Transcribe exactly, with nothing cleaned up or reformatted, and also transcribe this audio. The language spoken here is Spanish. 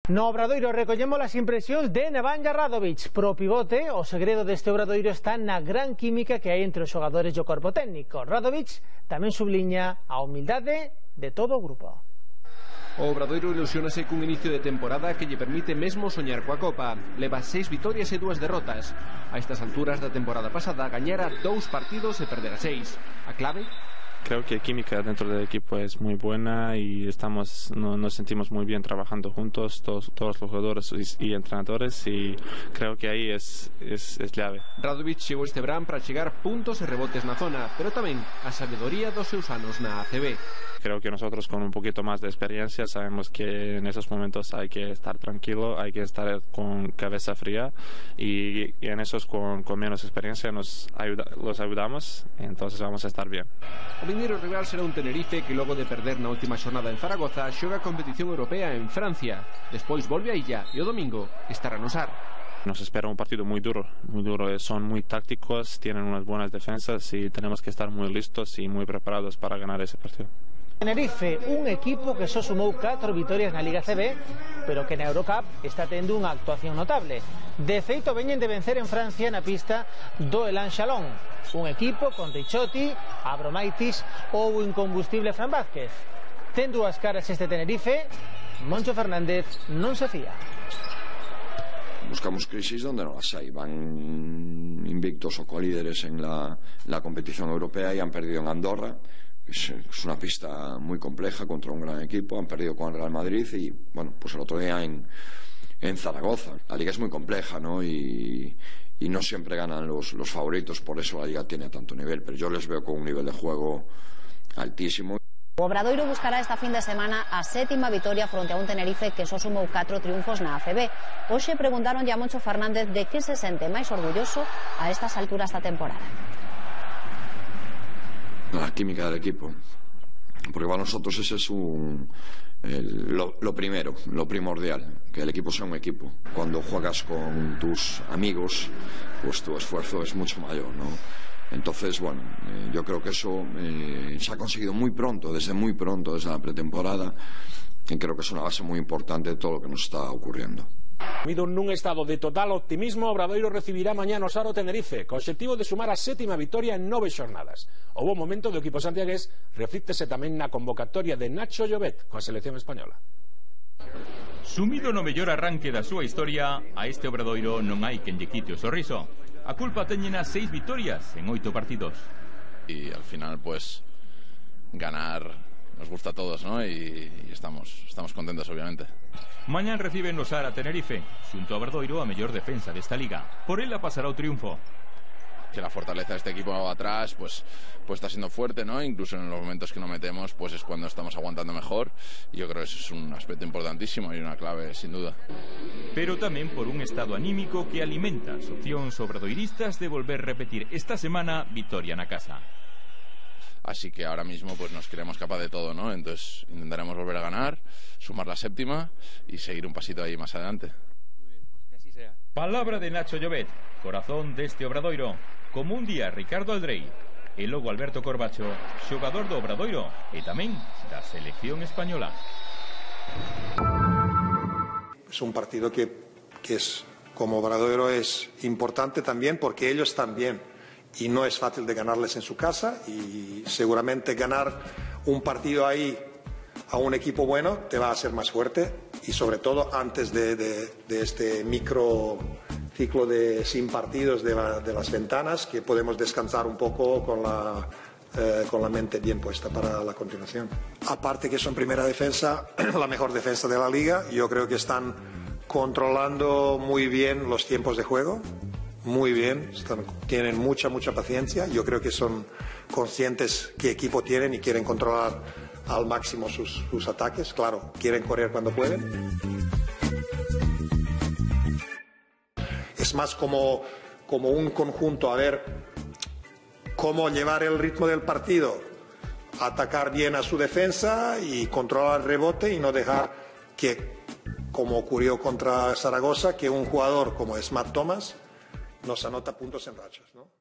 No Obradoiro recollemos as impresións de Nemanja Radovic. Pro pivote, o segredo deste Obradoiro está na gran química que hai entre os xogadores e o corpo técnico. Radovic tamén subliña a humildade de todo o grupo. O Obradoiro ilusionase cun inicio de temporada que lle permite mesmo soñar coa Copa. Leva seis vitorias e dúas derrotas. A estas alturas da temporada pasada gañara dous partidos e perdera seis. A clave? Creo que la química dentro del equipo es muy buena y estamos, no, nos sentimos muy bien trabajando juntos, todos, todos los jugadores y, y entrenadores, y creo que ahí es, es, es clave. Radovic chegou este verán para chegar puntos e rebotes na zona, pero tamén a sabedoría dos seus anos na A C B. Creo que nosotros con un poquito más de experiencia sabemos que en esos momentos hay que estar tranquilo, hay que estar con cabeza fría, y, y en esos con, con menos experiencia nos ayuda, los ayudamos, entonces vamos a estar bien. O vindeiro rival será un Tenerife que logo de perder na última xornada en Zaragoza xoga a competición europea en Francia. Despois volve a Illa e o domingo estará no Sar. Nos espera un partido muy duro, muy duro. Son muy tácticos, tienen unas buenas defensas y tenemos que estar muy listos y muy preparados para ganar ese partido. Tenerife, un equipo que só sumou catro vitorias na Liga C B, pero que na Eurocup está tendo unha actuación notable. De feito, veñen de vencer en Francia na pista do Elan Chalon, un equipo con Ricciotti, Abromaitis ou o incombustible Fran Vázquez. Ten dúas caras este Tenerife, Moncho Fernández non se fía. Buscamos crisis donde no las hay. Van invictos o colíderes en la, la competición europea y han perdido en Andorra. Es, es una pista muy compleja contra un gran equipo. Han perdido con el Real Madrid y, bueno, pues el otro día en, en Zaragoza. La liga es muy compleja, ¿no? Y, y no siempre ganan los, los favoritos, por eso la liga tiene tanto nivel. Pero yo les veo con un nivel de juego altísimo. O Obradoiro buscará esta fin de semana a sétima vitoria fronte a un Tenerife que só sumou catro triunfos na A C B. Hoxe preguntaron a Moncho Fernández de que se sente máis orgulloso a estas alturas da temporada. La química del equipo, porque para nosotros ese es un, el, lo, lo primero, lo primordial, que el equipo sea un equipo. Cuando juegas con tus amigos, pues tu esfuerzo es mucho mayor, ¿no? Entonces, bueno, eh, yo creo que eso eh, se ha conseguido muy pronto, desde muy pronto, desde la pretemporada, y creo que es una base muy importante de todo lo que nos está ocurriendo. Mido nun estado de total optimismo, Obradoiro recibirá mañá no Sar o Tenerife, co obxectivo de sumar a sétima vitoria en nove xornadas. O bo momento do equipo santiagués reflíctese tamén na convocatoria de Nacho Llobet coa selección española. Sumido no mellor arranque da súa historia, a este Obradoiro non hai quen lle quite o sorriso. A culpa teñen as seis vitorias en oito partidos. Y al final, pues, ganar nos gusta a todos, ¿no? Y, y estamos, estamos contentos, obviamente. Mañán recibe no Sar a Tenerife, xunto a Obradoiro a mellor defensa desta liga. Por ela pasará o triunfo. Que la fortaleza de este equipo atrás pues, pues está siendo fuerte, ¿no? Incluso en los momentos que no metemos pues es cuando estamos aguantando mejor, y yo creo que eso es un aspecto importantísimo y una clave sin duda. Pero tamén por un estado anímico que alimenta as opcións obradoiristas de volver repetir esta semana vitoria na casa. Así que ahora mismo pues nos creemos capaz de todo, ¿no? Entonces intentaremos volver a ganar, sumar la séptima y seguir un pasito ahí más adelante. Palabra de Nacho Llobet, corazón deste Obradoiro. Como un día Ricardo Aldrei e logo Alberto Corbacho, xogador do Obradoiro e tamén da selección española. Es un partido que, que es, como Obradoiro es importante también porque ellos están bien y no es fácil de ganarles en su casa, y seguramente ganar un partido ahí a un equipo bueno te va a hacer más fuerte, y sobre todo antes de, de, de este micro ciclo de sin partidos de, la, de las ventanas, que podemos descansar un poco con la, eh, con la mente bien puesta para la continuación. Aparte que son primera defensa, la mejor defensa de la liga, yo creo que están controlando muy bien los tiempos de juego, muy bien, están, tienen mucha, mucha paciencia. Yo creo que son conscientes qué equipo tienen y quieren controlar al máximo sus, sus ataques. Claro, quieren correr cuando pueden. Es más como, como un conjunto, a ver cómo llevar el ritmo del partido, atacar bien a su defensa y controlar el rebote y no dejar que, como ocurrió contra Zaragoza, que un jugador como es Matt Thomas nos anota puntos en rachas, ¿no?